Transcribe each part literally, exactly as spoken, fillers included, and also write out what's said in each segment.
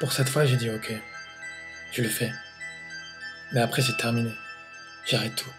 Pour cette fois, j'ai dit ok. Je le fais. Mais après, c'est terminé. J'arrête tout.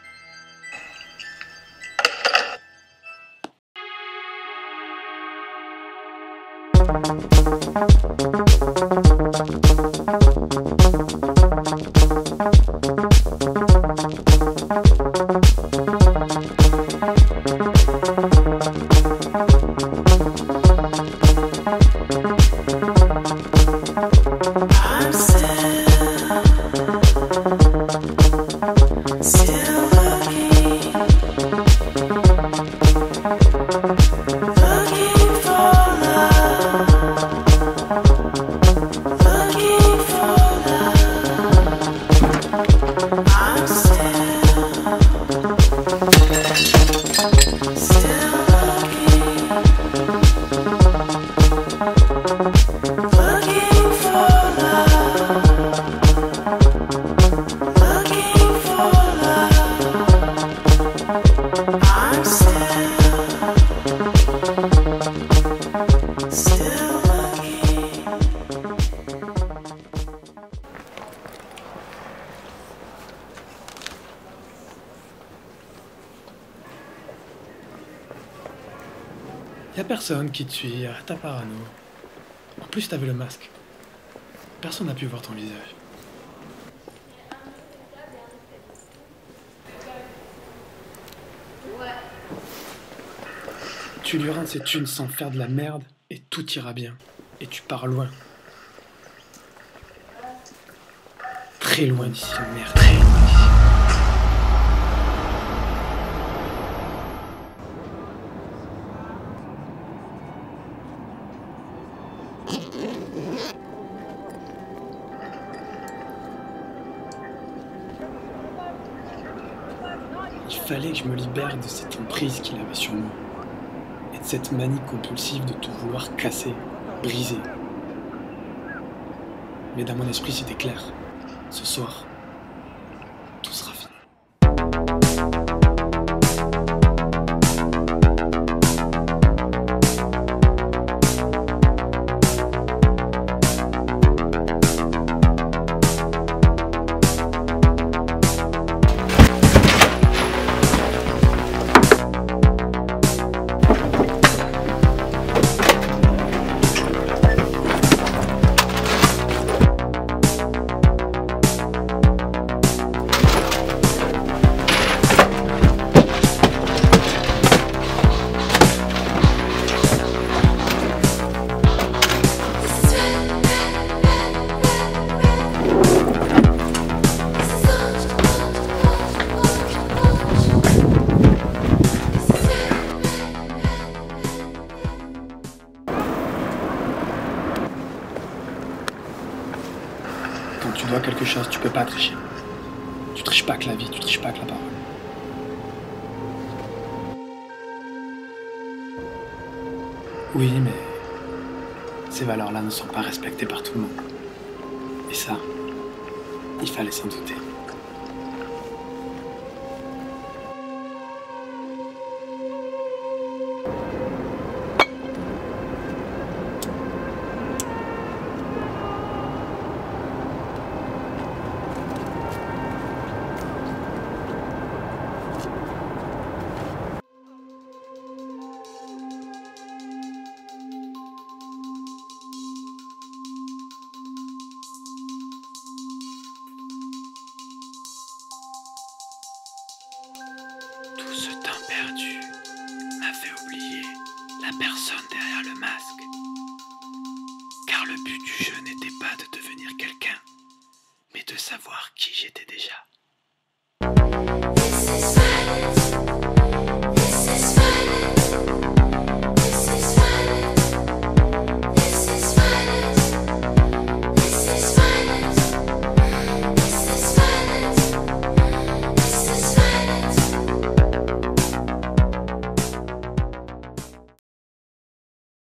Y'a personne qui te suit, arrête ta parano. En plus, t'avais le masque. Personne n'a pu voir ton visage. Tu lui rends ses thunes sans faire de la merde et tout ira bien. Et tu pars loin. Très loin d'ici, merde. Très loin d'ici. Il fallait que je me libère de cette emprise qu'il avait sur moi. Et de cette manie compulsive de tout vouloir casser, briser. Mais dans mon esprit, c'était clair. Ce soir, tout sera fini. Quand tu dois quelque chose, tu peux pas tricher. Tu triches pas avec la vie, tu triches pas avec la parole. Oui, mais ces valeurs-là ne sont pas respectées par tout le monde. Et ça, il fallait s'en douter. Tout ce temps perdu m'a fait oublier la personne derrière le masque. Car le but du jeu n'était pas de devenir quelqu'un, mais de savoir qui j'étais déjà.